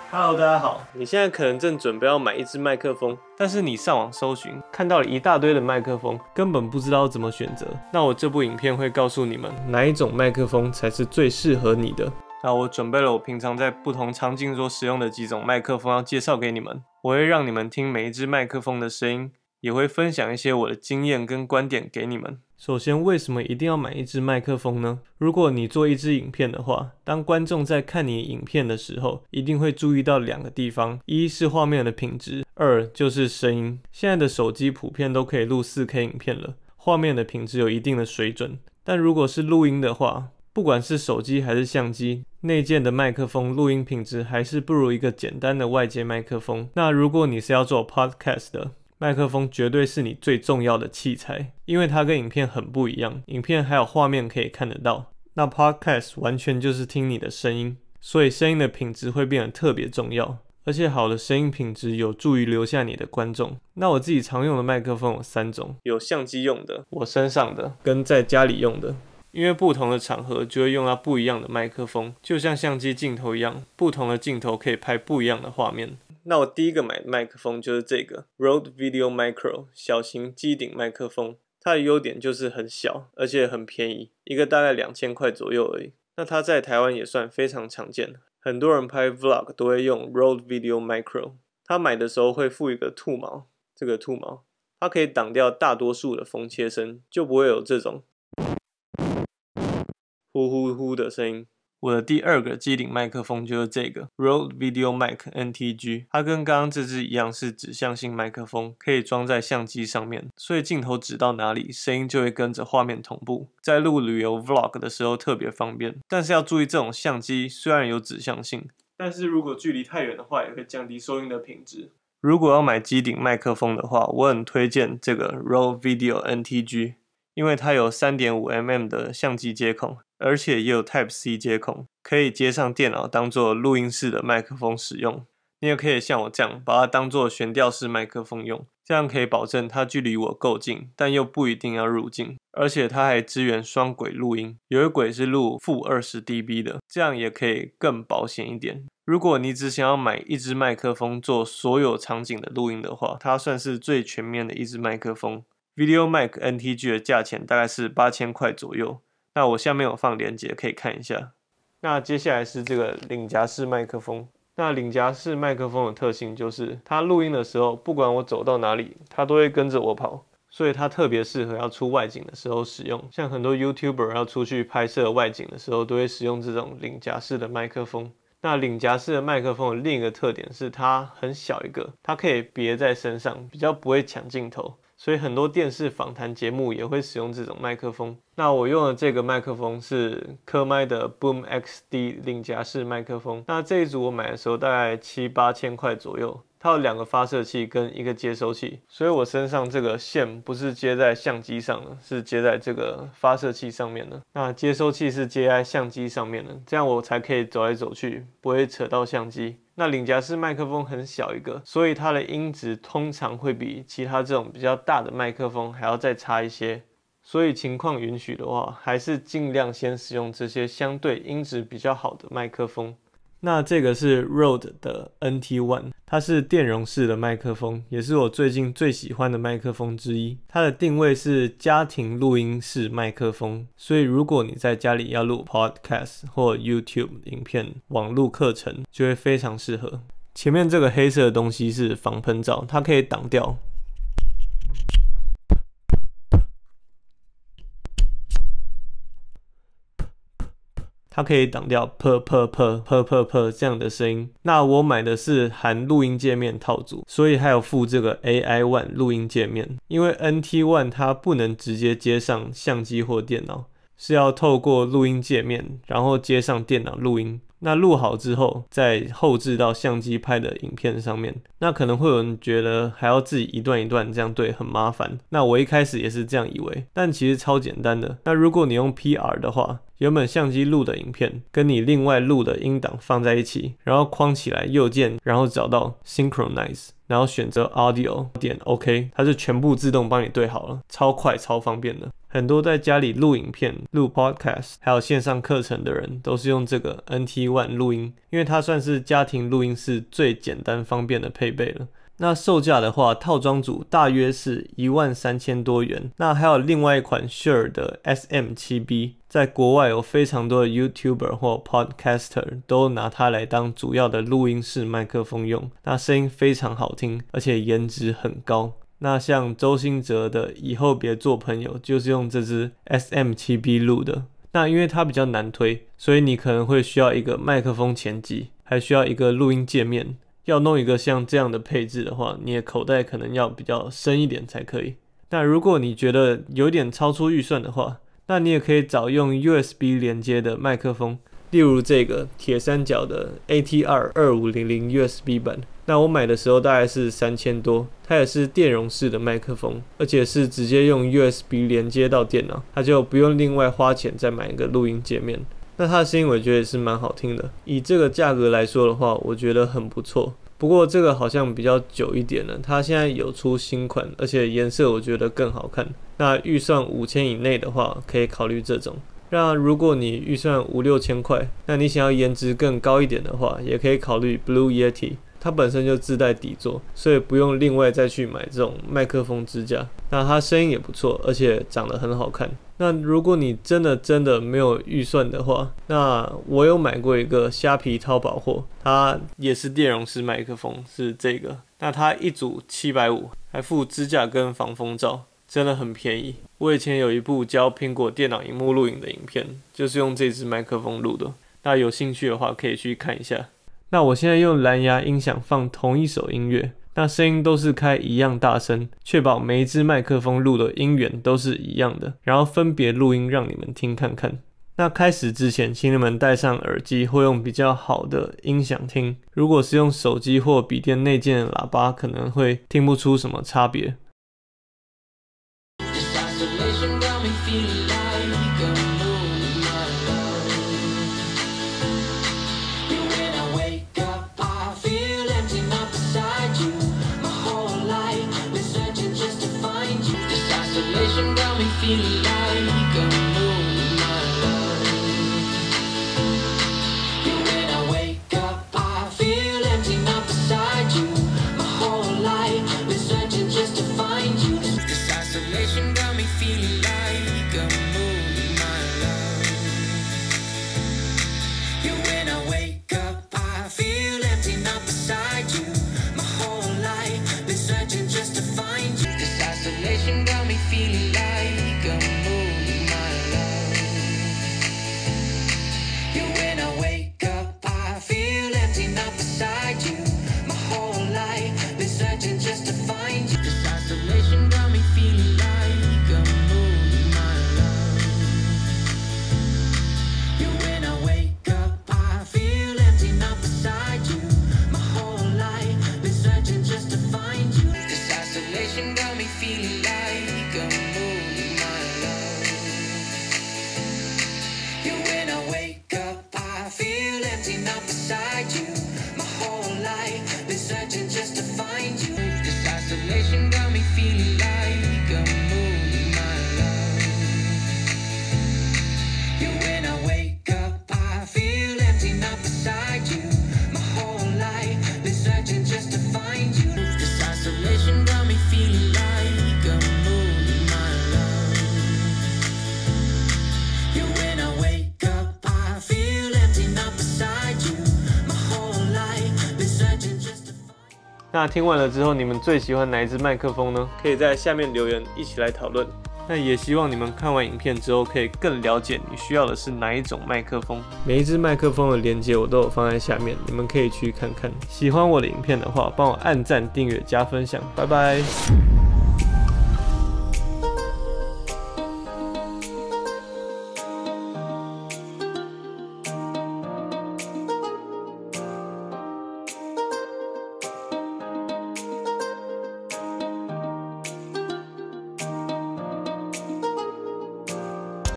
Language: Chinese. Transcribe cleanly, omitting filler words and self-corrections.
Hello， 大家好。你现在可能正准备要买一支麦克风，但是你上网搜寻，看到了一大堆的麦克风，根本不知道怎么选择。那我这部影片会告诉你们哪一种麦克风才是最适合你的。那我准备了我平常在不同场景所使用的几种麦克风要介绍给你们。我会让你们听每一支麦克风的声音，也会分享一些我的经验跟观点给你们。首先，为什么一定要买一支麦克风呢？如果你做一支影片的话，当观众在看你影片的时候，一定会注意到两个地方：一是画面的品质，二就是声音。现在的手机普遍都可以录 4K 影片了，画面的品质有一定的水准。但如果是录音的话，不管是手机还是相机，内建的麦克风录音品质还是不如一个简单的外接麦克风。那如果你是要做 podcast 的，麦克风绝对是你最重要的器材，因为它跟影片很不一样，影片还有画面可以看得到，那 podcast 完全就是听你的声音，所以声音的品质会变得特别重要，而且好的声音品质有助于留下你的观众。那我自己常用的麦克风有3种，有相机用的，我身上的，跟在家里用的。因为不同的场合就会用到不一样的麦克风，就像相机镜头一样，不同的镜头可以拍不一样的画面。那我第一个买的麦克风就是这个 Rode Video Micro 小型机顶麦克风，它的优点就是很小，而且很便宜，一个大概2000块左右而已。那它在台湾也算非常常见，很多人拍 Vlog 都会用 Rode Video Micro。它买的时候会附一个兔毛，这个兔毛它可以挡掉大多数的风切声，就不会有这种呼呼呼的声音。我的第二个机顶麦克风就是这个 Rode Video Mic NTG， 它跟刚刚这支一样是指向性麦克风，可以装在相机上面，所以镜头指到哪里，声音就会跟着画面同步，在录旅游 Vlog 的时候特别方便。但是要注意，这种相机虽然有指向性，但是如果距离太远的话，也会降低收音的品质。如果要买机顶麦克风的话，我很推荐这个 Rode Video NTG， 因为它有 3.5mm 的相机接孔，而且也有 Type-C 接孔，可以接上电脑当做录音室的麦克风使用。你也可以像我这样把它当做悬吊式麦克风用，这样可以保证它距离我够近，但又不一定要入镜。而且它还支援双轨录音，有一轨是录-20dB 的，这样也可以更保险一点。如果你只想要买一支麦克风做所有场景的录音的话，它算是最全面的一支麦克风。Video Mic NTG 的价钱大概是8000块左右。那我下面有放链接可以看一下。那接下来是这个领夹式麦克风。那领夹式麦克风的特性就是它录音的时候，不管我走到哪里，它都会跟着我跑，所以它特别适合要出外景的时候使用。像很多 YouTuber 要出去拍摄外景的时候，都会使用这种领夹式的麦克风。那领夹式的麦克风的另一个特点是它很小一个，它可以别在身上，比较不会抢镜头。所以很多电视访谈节目也会使用这种麦克风。那我用的这个麦克风是科麦的 Boom XD 领夹式麦克风。那这一组我买的时候大概7-8千块左右。它有2个发射器跟1个接收器，所以我身上这个线不是接在相机上的，是接在这个发射器上面的。那接收器是接在相机上面的，这样我才可以走来走去，不会扯到相机。那领夹式麦克风很小一个，所以它的音质通常会比其他这种比较大的麦克风还要再差一些。所以情况允许的话，还是尽量先使用这些相对音质比较好的麦克风。那这个是 Rode 的 NT1， 它是电容式的麦克风，也是我最近最喜欢的麦克风之一。它的定位是家庭录音式麦克风，所以如果你在家里要录 Podcast 或 YouTube 影片、网络课程，就会非常适合。前面这个黑色的东西是防喷罩，它可以挡掉。它可以挡掉噗这样的声音。那我买的是含录音界面套组，所以还有附这个 AI1 录音界面。因为 NT1 它不能直接接上相机或电脑，是要透过录音界面，然后接上电脑录音。那录好之后，再后置到相机拍的影片上面。那可能会有人觉得还要自己一段一段这样对，很麻烦。那我一开始也是这样以为，但其实超简单的。那如果你用 PR 的话，原本相机录的影片跟你另外录的音档放在一起，然后框起来右键，然后找到 Synchronize， 然后选择 Audio 点 OK， 它就全部自动帮你对好了，超快超方便的。很多在家里录影片、录 podcast 还有线上课程的人都是用这个 NT1 录音，因为它算是家庭录音室最简单方便的配备了。那售价的话，套装组大约是13000多元。那还有另外一款 Shure 的 SM7B， 在国外有非常多的 YouTuber 或 Podcaster 都拿它来当主要的录音室麦克风用。那声音非常好听，而且颜值很高。那像周兴哲的《以后别做朋友》就是用这支 SM7B 录的。那因为它比较难推，所以你可能会需要一个麦克风前机，还需要一个录音界面。要弄一个像这样的配置的话，你的口袋可能要比较深一点才可以。那如果你觉得有点超出预算的话，那你也可以找用 USB 连接的麦克风，例如这个铁三角的 ATR2500 USB 版。那我买的时候大概是3000多，它也是电容式的麦克风，而且是直接用 USB 连接到电脑，它就不用另外花钱再买一个录音界面。那它的声音我觉得也是蛮好听的，以这个价格来说的话，我觉得很不错。不过这个好像比较久一点了，它现在有出新款，而且颜色我觉得更好看。那预算5000以内的话，可以考虑这种。那如果你预算5-6千块，那你想要颜值更高一点的话，也可以考虑 Blue Yeti。它本身就自带底座，所以不用另外再去买这种麦克风支架。那它声音也不错，而且长得很好看。那如果你真的没有预算的话，那我有买过一个虾皮淘宝货，它也是电容式麦克风，是这个。那它一组750，还附支架跟防风罩，真的很便宜。我以前有一部教苹果电脑萤幕录影的影片，就是用这支麦克风录的。那有兴趣的话可以去看一下。那我现在用蓝牙音响放同一首音乐，那声音都是开一样大声，确保每一支麦克风录的音源都是一样的，然后分别录音让你们听看看。那开始之前，请你们戴上耳机或用比较好的音响听。如果是用手机或笔电内建的喇叭，可能会听不出什么差别。 Feeling like a moon, my love. When I wake up, I feel empty, not beside you. My whole life been searching just to find you. This isolation got me feeling like a moon, my love. When I wake up, I feel empty, not beside you. My whole life been searching just to find you. This isolation got me feeling like 那听完了之后，你们最喜欢哪一支麦克风呢？可以在下面留言一起来讨论。那也希望你们看完影片之后，可以更了解你需要的是哪一种麦克风。每一支麦克风的连接我都有放在下面，你们可以去看看。喜欢我的影片的话，帮我按赞、订阅、加分享。拜拜。